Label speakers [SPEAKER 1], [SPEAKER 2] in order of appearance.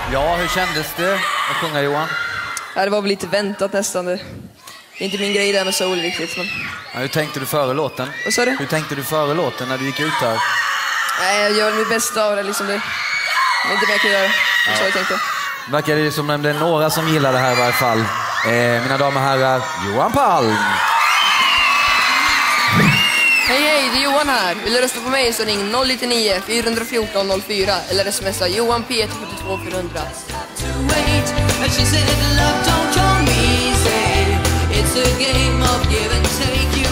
[SPEAKER 1] Ja, hur kändes det att sjunga, Johan?
[SPEAKER 2] Ja, det var väl lite väntat nästan. Det är inte min grej där med soul riktigt. Men...
[SPEAKER 1] Ja, hur tänkte du före låten?
[SPEAKER 2] Vad sa du?
[SPEAKER 1] Hur tänkte du före låten när du gick ut här?
[SPEAKER 2] Nej, jag gör mitt bästa av det. Liksom det. Det är inte mer jag kan göra. Det är så jag tänkte.
[SPEAKER 1] Verkar det som om det är några som gillar det här i varje fall. Mina damer och herrar, Johan Palm.
[SPEAKER 3] Hej, det är Johan här. Vill du rösta på mig så ring 099 414 04 eller smsa Johan P 72 400. She said love don't come easy. It's a game of give and take.